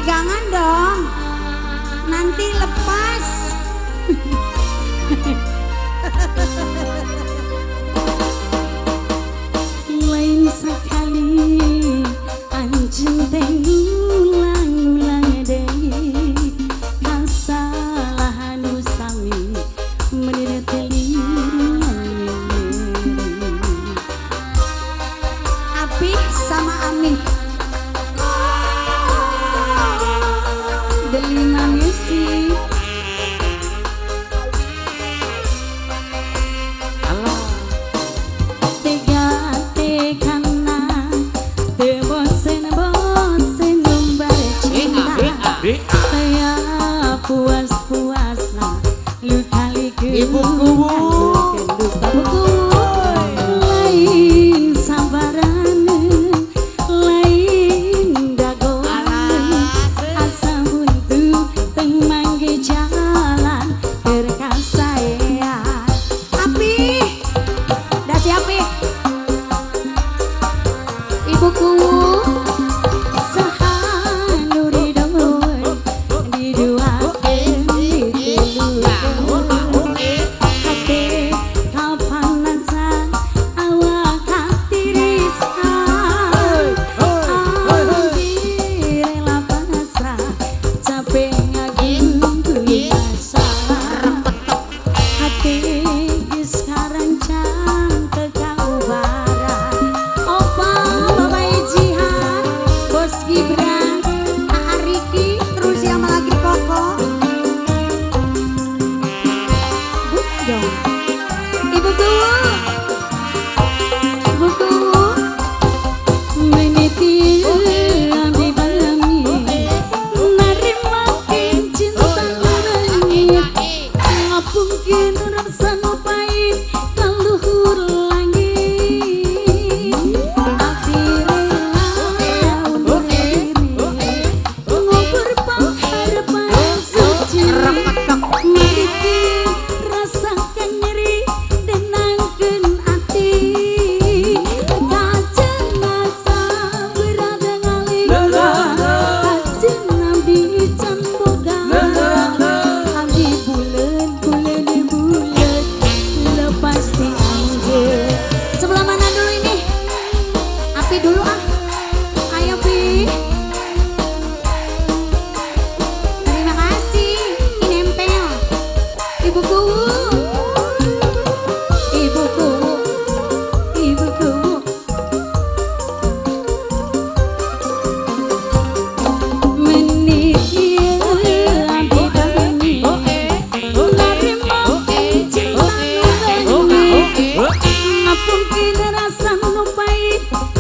Pegangan dong, nanti lepas. Lain sekali anjing tengulang-ulang deh kasalahan usami menirteli Apih sama Amin delima musik. Saya puas-puasna lu kali Ibuku lain sabaran lain dagoan asa buntu teng mangge jalan terkasaya Api, dah siap Pi. Ibuku dulu ah, ayo Pi. Terima kasih, ini nempel. Ibuku, ibuku, ibuku. Menit yang dibangun, larima cinta ngapun kini rasa nupai.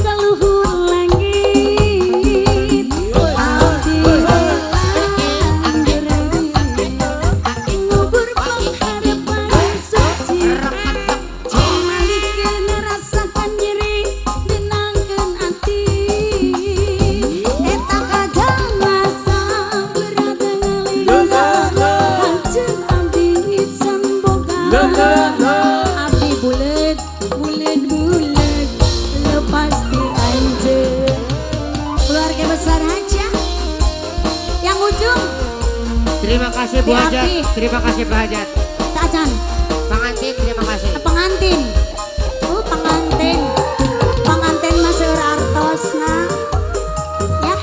Terima kasih Bu Hajat. Terima kasih Pak Hajat. Tajan. Pengantin terima kasih. Pengantin. Pengantin. Pengantin Mas Artosna. Ya.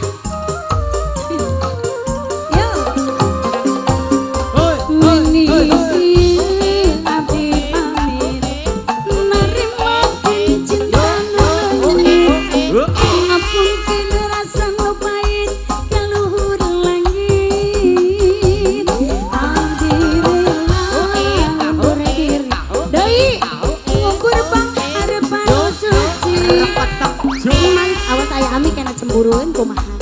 Yuk. Mini abdi pamit. Nerima cinta ngapun kini rasa ngepain kaluhur langit. Awas ayah Ami kena cemburuan kumaha.